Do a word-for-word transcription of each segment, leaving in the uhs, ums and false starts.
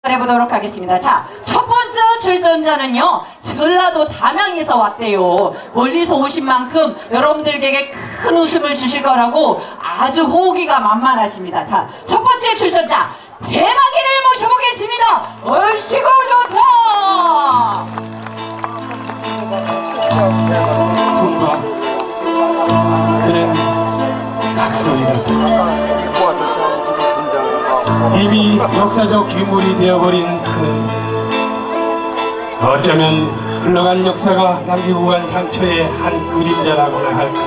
해보도록 하겠습니다. 자, 첫 번째 출전자는요, 전라도 담양에서 왔대요. 멀리서 오신 만큼 여러분들에게 큰 웃음을 주실 거라고 아주 호기가 만만하십니다. 자, 첫 번째 출전자 대박이를 모셔보겠습니다. 얼씨구 좋다. 풍과 그는 각설이다. 이미 역사적 유물이 되어버린 그는 어쩌면 흘러간 역사가 남기고 간 상처의 한 그림자라고나 할까.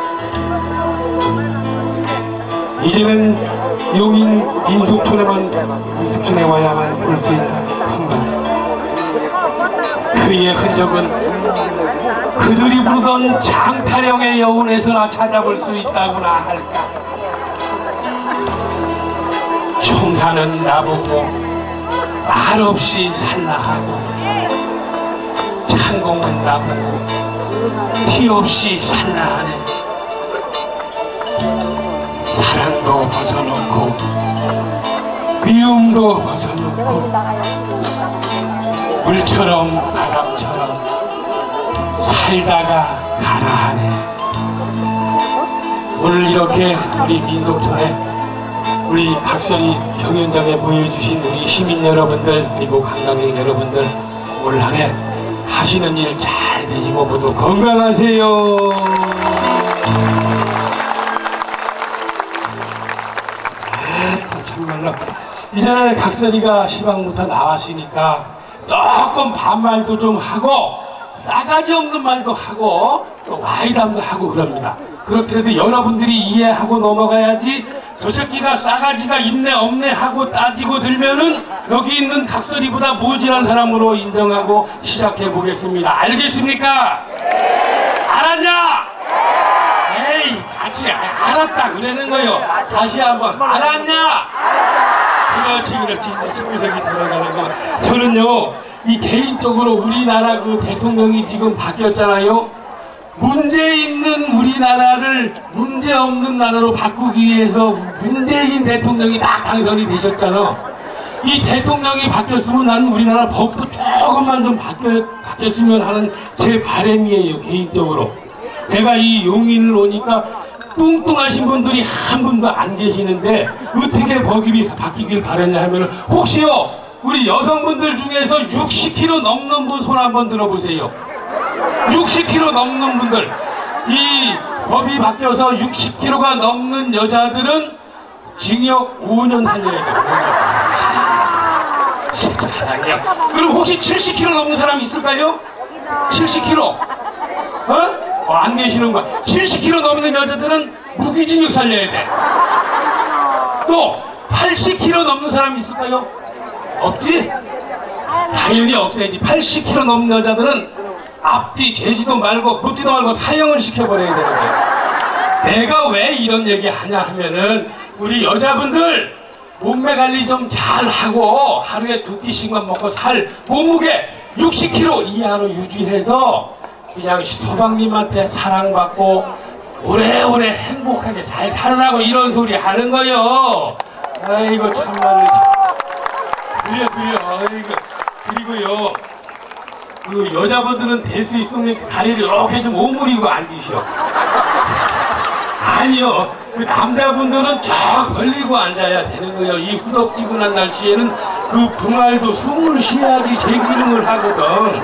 이제는 용인 민속촌에만 민속촌에 와야만 볼 수 있다. 풍과 그의 흔적은 그들이 부르던 장타령의 여운에서나 찾아볼 수 있다고나 할까. 총사는 나보고 말없이 살라하고, 창공은 나보고 티없이 살라하네. 사랑도 벗어놓고 미움도 벗어놓고 물처럼 바람처럼 살다가 가라하네. 오늘 이렇게 우리 민속촌에 우리 각설이 경연장에 보여주신 우리 시민 여러분들, 그리고 관광객 여러분들, 올 한 해 하시는 일 잘 되시고 모두 건강하세요. 아, 참말로 이제 각설이가 시방부터 나왔으니까 조금 반말도 좀 하고 싸가지 없는 말도 하고 또 와이담도 하고 그럽니다. 그렇더라도 여러분들이 이해하고 넘어가야지. 저 새끼가 싸가지가 있네 없네 하고 따지고 들면은 여기 있는 각설이보다 모질한 사람으로 인정하고 시작해 보겠습니다. 알겠습니까? 네. 알았냐? 네. 에이 같이 알았다 그러는 거요. 다시 한번 알았냐? 그렇지 그렇지. 이제 집구석이 들어가는 거. 저는요 이 개인적으로 우리나라 그 대통령이 지금 바뀌었잖아요. 문제 있는 우리나라를 문제 없는 나라로 바꾸기 위해서 문재인 대통령이 딱 당선이 되셨잖아. 이 대통령이 바뀌었으면 나는 우리나라 법도 조금만 좀 바뀌, 바뀌었으면 하는 제 바람이에요. 개인적으로. 제가 이 용인을 오니까 뚱뚱하신 분들이 한 분도 안 계시는데 어떻게 법이 바뀌길 바랬냐 하면, 혹시요 우리 여성분들 중에서 육십 킬로그램 넘는 분 손 한번 들어보세요. 육십 킬로그램 넘는 분들, 이 법이 바뀌어서 육십 킬로그램가 넘는 여자들은 징역 오 년 살려야 돼요. 자랑이야. 그럼 혹시 칠십 킬로그램 넘는 사람 있을까요? 칠십 킬로그램? 어? 어, 안 계시는 거야. 칠십 킬로그램 넘는 여자들은 무기징역 살려야 돼. 또 팔십 킬로그램 넘는 사람 있을까요? 없지? 당연히 없어야지. 팔십 킬로그램 넘는 여자들은 앞뒤 재지도 말고 묻지도 말고 사형을 시켜버려야 되는 거예요. 내가 왜 이런 얘기 하냐 하면은, 우리 여자분들 몸매 관리 좀 잘하고 하루에 두 끼씩만 먹고 살 몸무게 육십 킬로그램 이하로 유지해서 그냥 서방님한테 사랑받고 오래오래 행복하게 잘 살으라고 이런 소리 하는 거요. 아이고 참말로. 그래 그래. 아이고. 그리고요 그 여자분들은 될 수 있으면 다리를 이렇게 좀 오므리고 앉으셔. 아니요, 그 남자분들은 쫙 벌리고 앉아야 되는 거예요. 이 후덥지근한 날씨에는 그 분할도 숨을 쉬어야지 재기능을 하거든.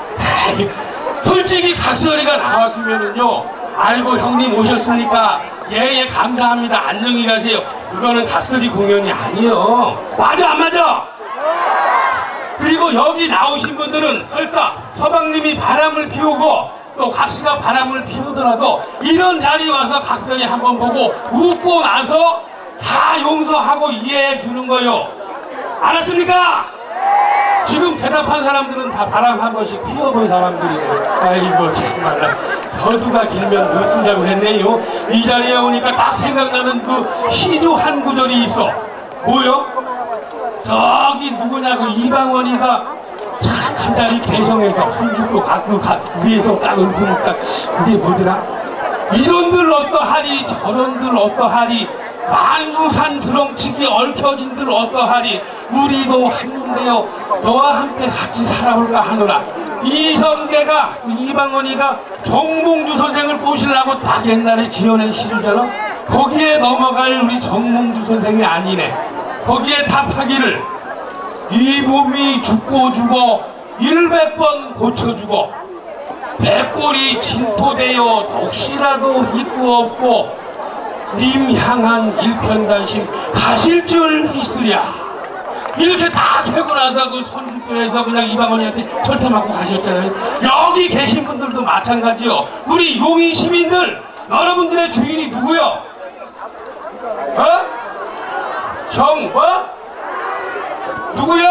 솔직히 각설이가 나왔으면은요, 아이고 형님 오셨습니까? 예예 예, 감사합니다. 안녕히 가세요. 그거는 각설이 공연이 아니에요. 맞아 안 맞아? 그리고 여기 나오신 분들은 설사 서방님이 바람을 피우고 또 각시가 바람을 피우더라도 이런 자리에 와서 각설이 한번 보고 웃고 나서 다 용서하고 이해해 주는 거요. 알았습니까? 지금 대답한 사람들은 다 바람 한 번씩 피워본 사람들이에요. 아이고 정말 서두가 길면 못 쓴다고 했네요. 이 자리에 오니까 딱 생각나는 그 시조 한 구절이 있어. 뭐요? 저기 누구냐고 이방원이가 탁 한 다리 개성에서 손 줍고 그 위에서 딱 읊으면 딱 그게 뭐더라? 이런들 어떠하리 저런들 어떠하리 만수산 드렁치기 얽혀진들 어떠하리. 우리도 한눈되어 너와 함께 같이 살아볼까 하노라. 이성계가 이방원이가 정몽주 선생을 모시려고 딱 옛날에 지어낸 시주잖아. 거기에 넘어갈 우리 정몽주 선생이 아니네. 거기에 답하기를 이 몸이 죽고 죽어 일백 번 고쳐주고 백골이 진토되어 혹시라도 있고 없고 님 향한 일편단심 가실 줄 있으랴. 이렇게 딱 하고 나서 그 선주교에서 그냥 이방원이한테 절대 맞고 가셨잖아요. 여기 계신 분들도 마찬가지요. 우리 용인 시민들, 여러분들의 주인이 누구요? 어? 정, 뭐? 누구요?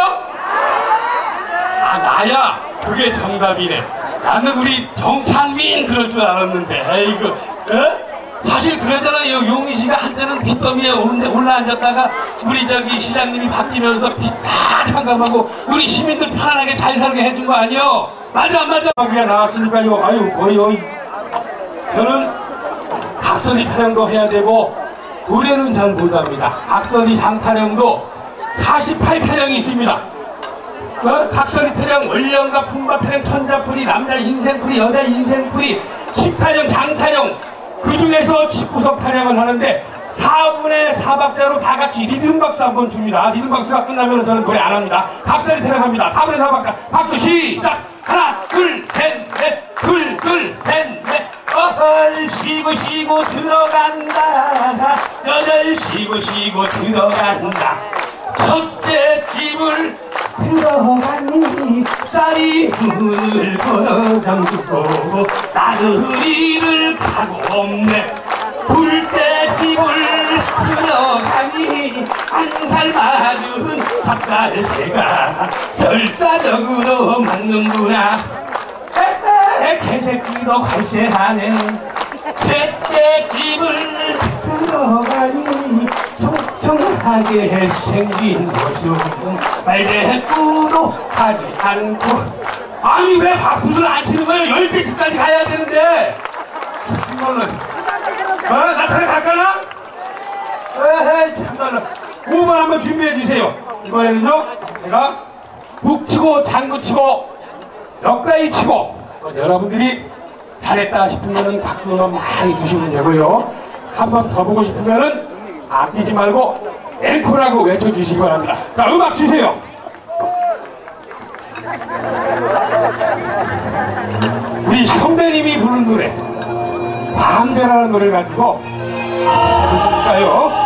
아, 나야. 그게 정답이네. 나는 우리 정찬민 그럴 줄 알았는데. 에이구, 어? 사실 그러잖아요. 용인시가 한때는 빚더미에 올라앉았다가 우리 저기 시장님이 바뀌면서 빚 다 참감하고 우리 시민들 편안하게 잘 살게 해준 거 아니요? 맞아 안 맞아? 여기가 나왔으니까요. 아유 뭐요? 저는 각설이 타령도 해야 되고 노래는 잘 못합니다. 각설이 장타령도 사십팔 타령이 있습니다. 어? 각설이 타령, 원령과 품바 타령, 천자풀이, 남자 인생풀이, 여자 인생풀이, 십타령, 장타령, 그 중에서 십구 석 타령을 하는데 사 분의 사 박자로 다 같이 리듬 박수 한번 줍니다. 리듬 박수가 끝나면 저는 노래 안 합니다. 각설이 타령합니다. 사 분의 사 박자 박수 시작! 하나 둘 셋 넷 둘 둘 셋 넷 어헐 쉬고 쉬고 들어간다. 여덟 쉬고 쉬고 들어간다. 첫째 집을 들어가니 쌀이 문을 걸어 잠그고 나들이를 가고 없네. 둘째 집을 들어가니 한 살 맞은 삽살새가 결사적으로 맞는구나. 에헤 개새끼도 갈세하네. 셋째 집을 들어가니 평평하게 생긴 모습 말대꾸도 하지 않고. 아니 왜 박수를 안 치는 거예요? 열대 집까지 가야 되는데. 참말로 어? 나타나 갈까나? 에헤이 참말로. 오 번 한번 준비해 주세요. 이번에는요 제가 북 치고 장구 치고 역가이 치고 어, 여러분들이 잘했다 싶으면은 박수만 많이 주시면 되고요. 한 번 더 보고 싶으면은 아끼지 말고 앵콜하고 외쳐주시기 바랍니다. 자, 음악 주세요. 우리 선배님이 부른 노래 반대라는 노래를 가지고 부를까요?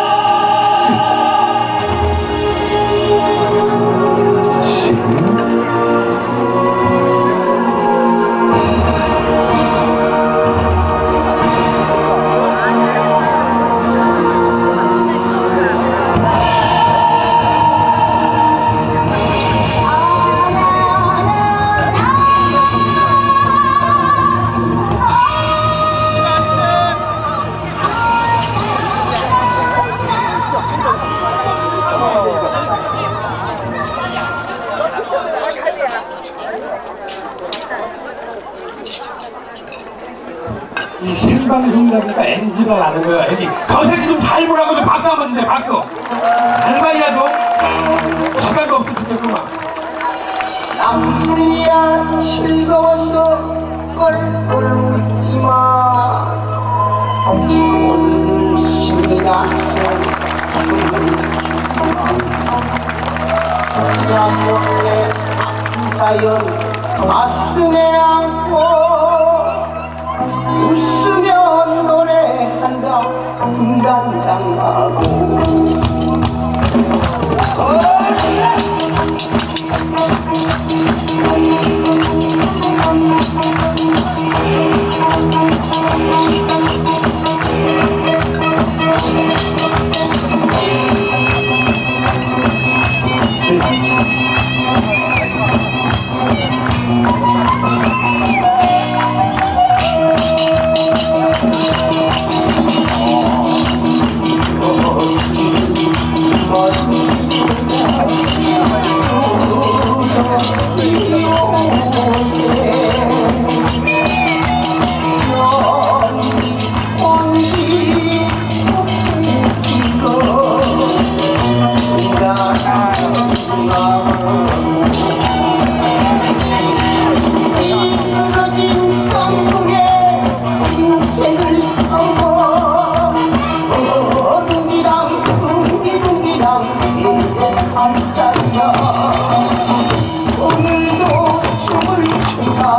이 생방송이다 보니까 엔지가 나는 거야. 여기 저 새끼 좀 잘 보라고 좀 박수 한번 주세요. 박수. 잘 봐야 좀 시간도 없이 죽겠구만. 남들이야 즐거워서 껄껄 웃지만 모두들 신이 나서 나 몰래 아픈 사연 가슴에 안고 웃으며 노래한다 군단장하고. 오늘도 춤을 춘다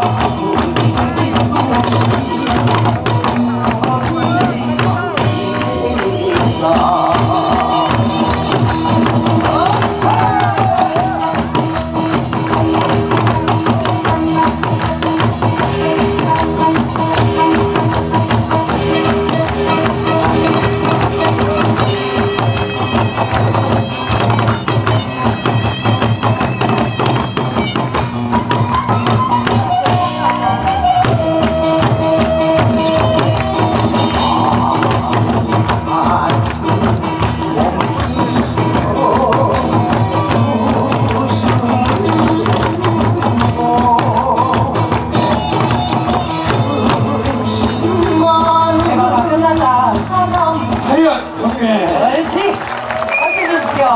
옳지. 박수 주십시오.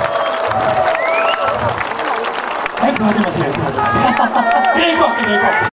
아이고 하지 마세요. 하지 마세요. 뺄거 없게 뺄거 없게.